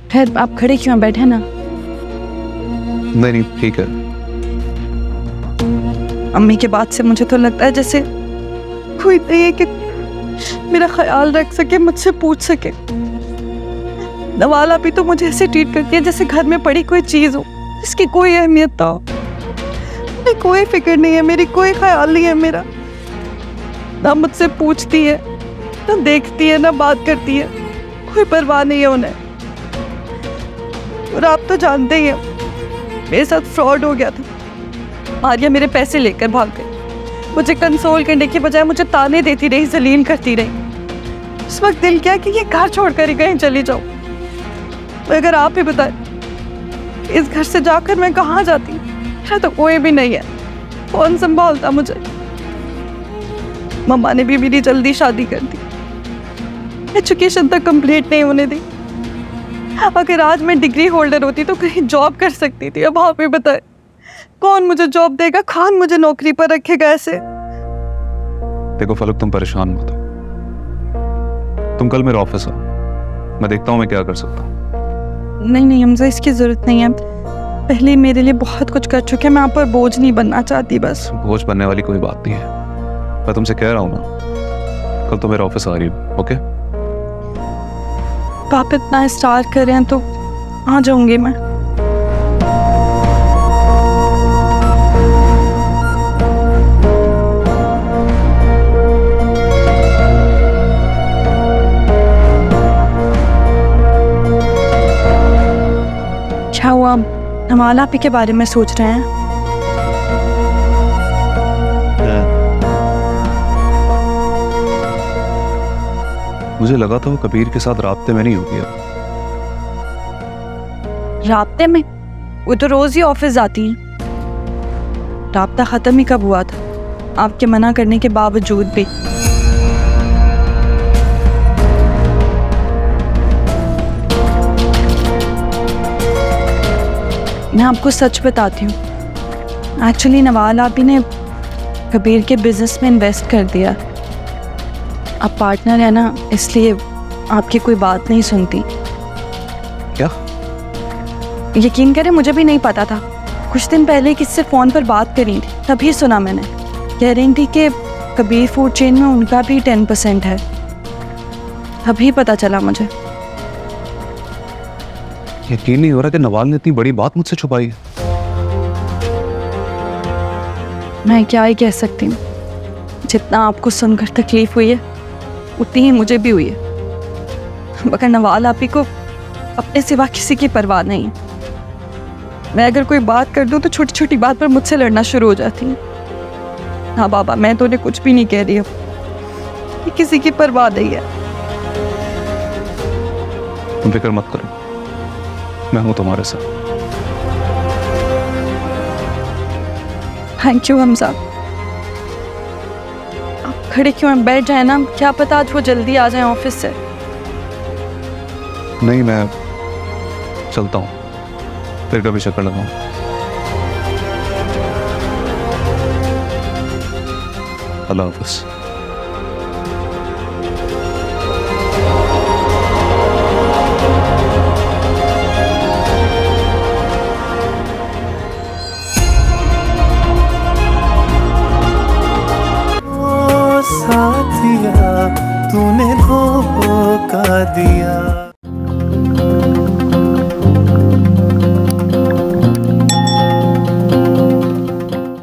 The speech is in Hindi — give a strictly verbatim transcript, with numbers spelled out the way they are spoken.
खैर आप खड़े क्यों हैं, बैठे ना। नहीं नहीं ठीक है। अम्मी के बाद से मुझे तो लगता है जैसे कोई नहीं है कि मेरा ख्याल रख सके, मुझसे पूछ सके। नवाला भी तो मुझे ऐसे ट्रीट करती है जैसे घर में पड़ी कोई चीज हो, इसकी कोई अहमियत ना हो। मेरी कोई फिक्र नहीं है, मेरी कोई ख्याल नहीं है मेरा। ना मुझसे पूछती है, ना देखती है, ना बात करती है, कोई परवाह नहीं है उन्हें। और आप तो जानते ही हैं मेरे साथ फ्रॉड हो गया था। मारिया मेरे पैसे लेकर भाग गई, मुझे कंसोल करने के बजाय मुझे ताने देती रही, जलील करती रही। उस वक्त दिल क्या कि ये घर छोड़कर ही कहीं चली जाऊं। तो अगर आप ही बताएं इस घर से जाकर मैं कहाँ जाती? मेरा तो कोई भी नहीं है, कौन संभालता मुझे? मम्मा ने भी मेरी जल्दी शादी कर दी, एजुकेशन तक कंप्लीट नहीं होने दी। अगर आज मैं डिग्री होल्डर होती तो कहीं जॉब कर सकती थी। अब आप ही बताएं कौन मुझे जॉब देगा, कौन मुझे नौकरी पर रखेगा ऐसे? देखो फलक, तुम परेशान मत हो। तुम कल मेरे ऑफिस आओ, मैं देखता हूँ मैं क्या कर सकता हूँ। नहीं नहीं हमजा, इसकी जरूरत नहीं है। पहले मेरे लिए बहुत कुछ कर चुके हैं, मैं आप पर बोझ नहीं बनना चाहती। बस बोझ बनने वाली कोई बात नहीं है, मैं तुमसे कह रहा हूँ ना, कल तो मेरे ऑफिस आ रही हूँ। ओके? आप इतना स्टार कर रहे हैं तो आ जाऊंगी मैं। क्या हुआ, नवाला आपी के बारे में सोच रहे हैं? मुझे लगा था वो कबीर के साथ राब्ते में नहीं होगी। अब राब्ते में? वो तो रोज ही ऑफिस जाती हैं। राब्ता खत्म ही कब हुआ था, आपके मना करने के बावजूद भी? मैं आपको सच बताती हूँ, एक्चुअली नवाल आपी ने कबीर के बिजनेस में इन्वेस्ट कर दिया। आप पार्टनर है ना, इसलिए आपकी कोई बात नहीं सुनती। क्या? यकीन करें मुझे भी नहीं पता था। कुछ दिन पहले किससे फ़ोन पर बात करी थी, तभी सुना मैंने। कह रही थी कि कबीर फूड चेन में उनका भी टेन परसेंट है। तभी पता चला मुझे। यकीन नहीं हो रहा कि नवाल ने इतनी बड़ी बात मुझसे छुपाई है। मैं क्या ही कह सकती हूँ, जितना आपको सुनकर तकलीफ हुई है उतनी ही मुझे भी हुई है। मगर नवाल आपी को अपने सिवा किसी की परवाह नहीं है। मैं अगर कोई बात कर दूं तो छोटी छोटी बात पर मुझसे लड़ना शुरू हो जाती है। हाँ बाबा, मैं तो उन्हें कुछ भी नहीं कह रही हूँ, ये किसी की परवाह नहीं है। तुम फिक्र मत करो, मैं हूं तुम्हारे साथ। Thank you Hamza. आप खड़े क्यों हैं, बैठ जाए ना, क्या पता आज वो जल्दी आ जाए ऑफिस से। नहीं, मैं चलता हूँ, फिर कभी चक्कर लगाऊं। अल्लाह हाफ़िज़।